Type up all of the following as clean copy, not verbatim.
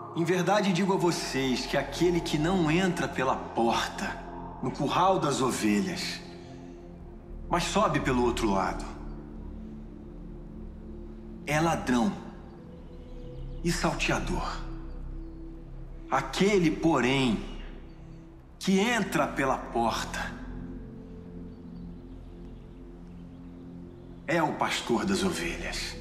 Em verdade digo a vocês que aquele que não entra pela porta, no curral das ovelhas, mas sobe pelo outro lado, é ladrão e salteador. Aquele, porém, que entra pela porta é o pastor das ovelhas.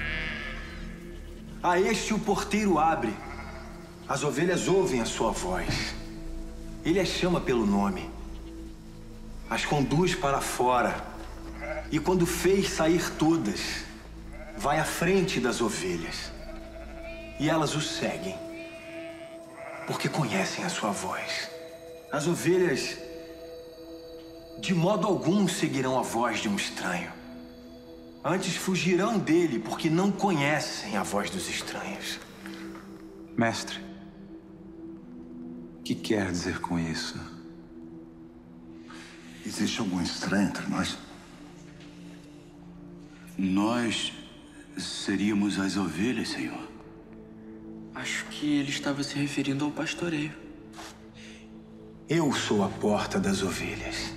A este o porteiro abre. As ovelhas ouvem a sua voz. Ele as chama pelo nome, as conduz para fora, e quando fez sair todas, vai à frente das ovelhas, e elas o seguem, porque conhecem a sua voz. As ovelhas, de modo algum, seguirão a voz de um estranho. Antes fugirão dele, porque não conhecem a voz dos estranhos. Mestre, o que quer dizer com isso? Existe algum estranho entre nós? Nós seríamos as ovelhas, Senhor. Acho que ele estava se referindo ao pastoreio. Eu sou a porta das ovelhas.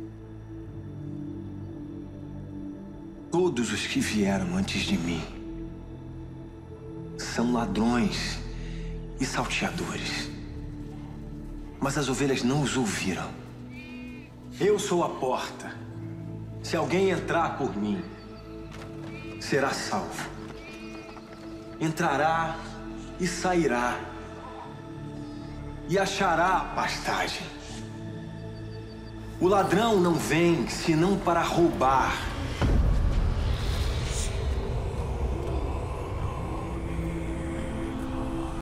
Todos os que vieram antes de mim são ladrões e salteadores, mas as ovelhas não os ouviram. Eu sou a porta. Se alguém entrar por mim, será salvo. Entrará e sairá, e achará a pastagem. O ladrão não vem senão para roubar,